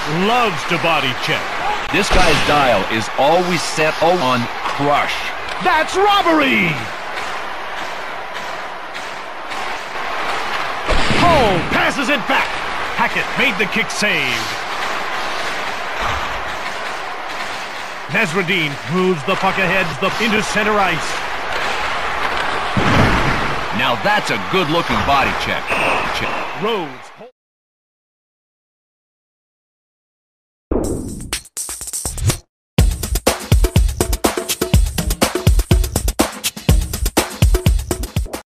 loves to body check. This guy's dial is always set on crush. That's robbery! Hull passes it back. Hackett made the kick save. Nasruddin moves the puck ahead into center ice. Now that's a good-looking body check. Rhodes.